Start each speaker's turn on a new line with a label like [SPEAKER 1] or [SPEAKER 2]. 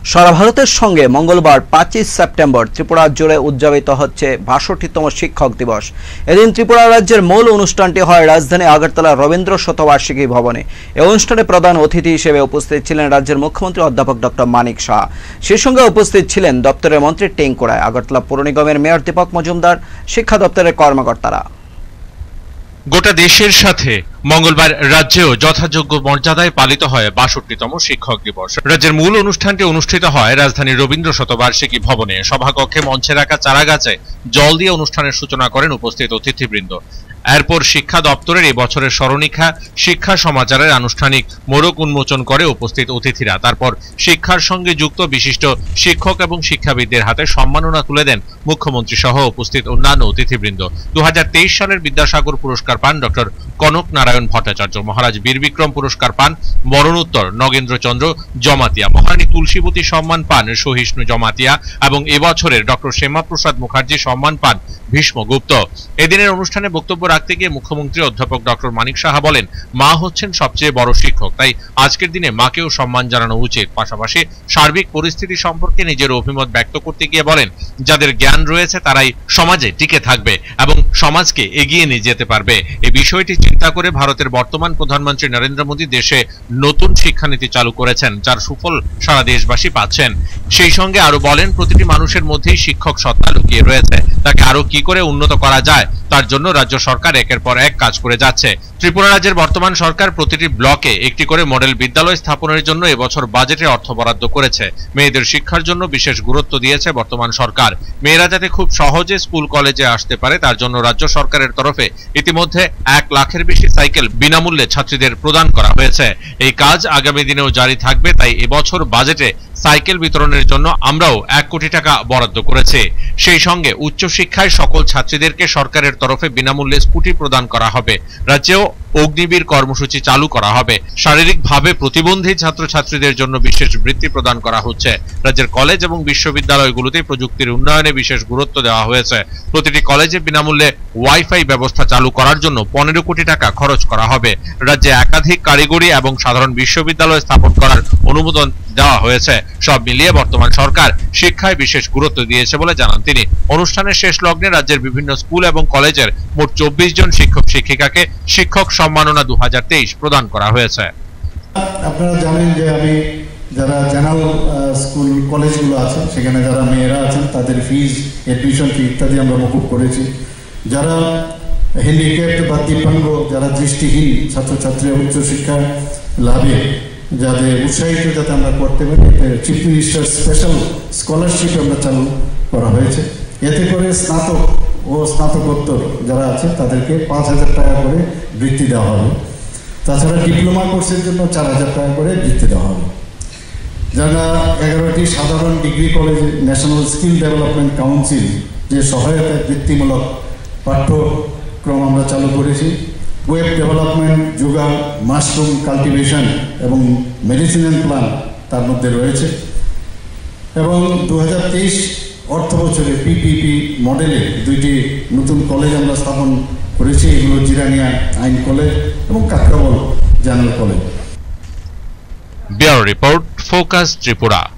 [SPEAKER 1] সারা ভারতের সঙ্গে মঙ্গলবার 25 সেপ্টেম্বর ত্রিপুরা জুড়ে উদযাপিত হচ্ছে ৬২তম শিক্ষক দিবস। এদিন ত্রিপুরা রাজ্যের মূল অনুষ্ঠানটি হয় রাজধানী আগরতলা রবীন্দ্র শতবার্ষিকী ভবনে। এই অনুষ্ঠানে প্রধান অতিথি হিসেবে উপস্থিত ছিলেন রাজ্যের মুখ্যমন্ত্রী অধ্যাপক ডক্টর মানিক সাহা। সেই সঙ্গে উপস্থিত ছিলেন দপ্তরের মন্ত্রী টেঙ্কু রায়, আগরতলা পৌর নিগমের মেয়র দীপক মজুমদার, শিক্ষা দপ্তরের কর্মকর্তারা।
[SPEAKER 2] গোটা দেশের সাথে মঙ্গলবার রাজ্যেও যথাযোগ্য মর্যাদায় পালিত হয় ৬২তম শিক্ষক দিবস। রাজ্যের মূল অনুষ্ঠানটি অনুষ্ঠিত হয় রাজধানীর রবীন্দ্র শতবার্ষিকী ভবনে। সভাকক্ষে মঞ্চে রাখা চারাগাছে জল দিয়ে অনুষ্ঠানের সূচনা করেন উপস্থিত অতিথিবৃন্দ। এরপর শিক্ষা দপ্তরের এই বছরের স্মরণিকা শিক্ষা সমাচারের আনুষ্ঠানিক মোড়ক উন্মোচন করে উপস্থিত অতিথিরা। তারপর শিক্ষার সঙ্গে যুক্ত বিশিষ্ট শিক্ষক এবং শিক্ষাবিদদের হাতে সম্মাননা তুলে দেন মুখ্যমন্ত্রী সহ উপস্থিত অন্যান্য অতিথিবৃন্দ। 2023 সালের বিদ্যাসাগর পুরস্কার পান ডক্টর কনক নারায়ণ ভট্টাচার্য। মহারাজ বীর বিক্রম পুরস্কার পান মরণোত্তর নগেন্দ্রচন্দ্র জমাতিয়া। মহারানী তুলসীবতী সম্মান পান সহিষ্ণু জমাতিয়া এবং এবছরের ডক্টর শ্যামাপ্রসাদ মুখার্জি সম্মান পান ভীষ্মগুপ্ত। এদিনের অনুষ্ঠানে বক্তব্য রাখতে গিয়ে মুখ্যমন্ত্রী অধ্যাপক ডক্টর মানিক সাহা বলেন, মা হচ্ছেন সবচেয়ে বড় শিক্ষক, তাই আজকের দিনে মাকেও সম্মান জানানো উচিত। পাশাপাশি সার্বিক পরিস্থিতি সম্পর্কে নিজের অভিমত ব্যক্ত করতে গিয়ে বলেন, যাদের জ্ঞান রয়েছে তারাই সমাজে টিকে থাকবে এবং সমাজকে এগিয়ে নিয়ে যেতে পারবে। এই বিষয়টি চিন্তা করে ভারতের বর্তমান প্রধানমন্ত্রী নরেন্দ্র মোদী দেশে নতুন শিক্ষানীতি চালু করেছেন, যার সুফল সারা দেশবাসী পাচ্ছেন। সেই সঙ্গে আরো বলেন, প্রতিটি মানুষের মধ্যেই শিক্ষক সত্তা লুকিয়ে রয়েছে, তাকে আরো কি করে উন্নত করা যায় তার জন্য রাজ্য সরকার একের পর এক কাজ করে যাচ্ছে। ত্রিপুরা রাজ্যের বর্তমান সরকার প্রতিটি ব্লকে একটি করে মডেল বিদ্যালয় স্থাপনের জন্য এবছর বাজেটে অর্থ বরাদ্দ করেছে। মেয়েদের শিক্ষার জন্য বিশেষ গুরুত্ব দিয়েছে বর্তমান সরকার। মেয়েরা যাতে খুব সহজে স্কুল কলেজে আসতে পারে তার জন্য রাজ্য সরকারের তরফে ইতিমধ্যে 1 লাখের বেশি সাইকেল বিনামূল্যে ছাত্রীদের প্রদান করা হয়েছে। এই কাজ আগামী দিনেও জারি থাকবে, তাই এবছর বাজেটে সাইকেল বিতরণের জন্য আমরাও 1 কোটি টাকা বরাদ্দ করেছি। সেই সঙ্গে উচ্চশিক্ষায় সকল ছাত্রীদেরকে সরকারের তরফে বিনামূল্যে স্কুটি প্রদান করা হবে। রাজ্যেও অগ্নিবীর কর্মসূচি চালু করা হবে। শারীরিকভাবে প্রতিবন্ধী ছাত্রছাত্রীদের জন্য বিশেষ বৃত্তি প্রদান করা হচ্ছে। রাজ্যের কলেজ এবং বিশ্ববিদ্যালয়গুলোতে প্রযুক্তির উন্নয়নে বিশেষ গুরুত্ব দেওয়া হয়েছে। প্রতিটি কলেজে বিনামূল্যে ওয়াইফাই ব্যবস্থা চালু করার জন্য 15 কোটি টাকা খরচ করা হবে। রাজ্যে একাধিক কারিগরি এবং সাধারণ বিশ্ববিদ্যালয় স্থাপন করার অনুমোদন দেওয়া হয়েছে। সব মিলিয়ে বর্তমান সরকার শিক্ষায় বিশেষ গুরুত্ব দিয়েছে বলে জানান তিনি। অনুষ্ঠানের শেষ লগ্নে রাজ্যের বিভিন্ন স্কুল এবং কলেজের মোট 24 জন শিক্ষক শিক্ষিকাকে শিক্ষক সম্মাননা 2023 প্রদান করা হয়েছে।
[SPEAKER 3] আপনারা জানেন যে আমি যারা জেনারেল স্কুল কলেজগুলো আছে সেখানে যারা মেয়েরা আছেন তাদের ফিজ, এডমিশন ফি ইত্যাদি আমরা মকুব করেছি। যারা হ্যান্ডিক্যাপ্ট বা দিব্যাঙ্গ, যারা দৃষ্টিহীন ছাত্রছাত্রী উচ্চশিক্ষা লাভে যাদের উৎসাহিত যাতে আমরা করতে পারি, চিফ মিনিস্টার স্পেশাল স্কলারশিপ আমরা চালু করা হয়েছে। এতে করে স্নাতক ও স্নাতকোত্তর যারা আছে তাদেরকে 5,000 টাকা করে বৃত্তি দেওয়া হবে। তাছাড়া ডিপ্লোমা কোর্সের জন্য 4,000 টাকা করে বৃত্তি দেওয়া হবে। যারা 11টি সাধারণ ডিগ্রি কলেজে ন্যাশনাল স্কিল ডেভেলপমেন্ট কাউন্সিল যে সহায়তায় বৃত্তিমূলক পাঠ্যক্রম আমরা চালু করেছি। Web development, yoga, mushroom cultivation এবং মেডিসিনাল প্ল্যান্ট তার মধ্যে রয়েছে। এবং 2023 অর্থ বছরে পিপিপি মডেলে 2টি নতুন কলেজ আমরা স্থাপন করেছি। এগুলো জিরানিয়া আইন কলেজ এবং Kakraban general college.
[SPEAKER 2] Bureau report, focus Tripura.